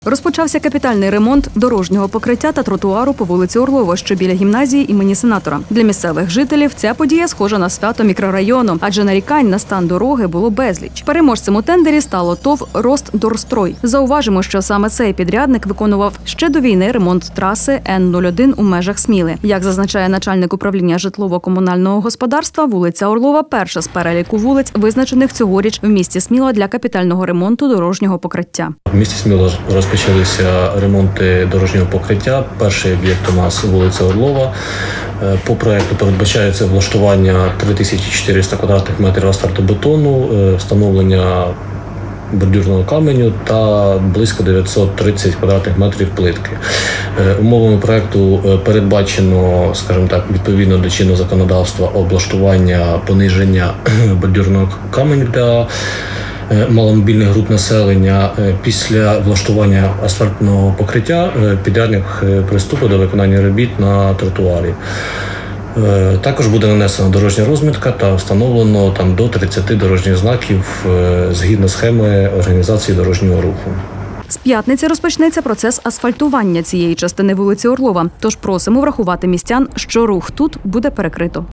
Розпочався капітальний ремонт дорожнього покриття та тротуару по вулиці Орлова, що біля гімназії імені сенатора. Для місцевих жителів ця подія схожа на свято мікрорайону, адже нарікань на стан дороги було безліч. Переможцем у тендері стало ТОВ «Ростдорстрой». Зауважимо, що саме цей підрядник виконував ще до війни ремонт траси Н-01 у межах Сміли. Як зазначає начальник управління житлово-комунального господарства, вулиця Орлова – перша з переліку вулиць, визначених цьогоріч в місті Сміла для капітального ремонту дорожнього покриття. В місті Сміла розпочалися ремонти дорожнього покриття. Перший об'єкт у нас вулиця Орлова. По проєкту передбачається влаштування 3400 квадратних метрів асфальтобетону, встановлення бордюрного каменю та близько 930 квадратних метрів плитки. Умовами проєкту передбачено, скажімо так, відповідно до чинного законодавства, облаштування пониження бордюрного каменю для маломобільних груп населення. Після влаштування асфальтного покриття підрядник приступить до виконання робіт на тротуарі. Також буде нанесена дорожня розмітка та встановлено до 30 дорожніх знаків згідно схеми організації дорожнього руху. З п'ятниці розпочнеться процес асфальтування цієї частини вулиці Орлова. Тож просимо врахувати містян, що рух тут буде перекрито.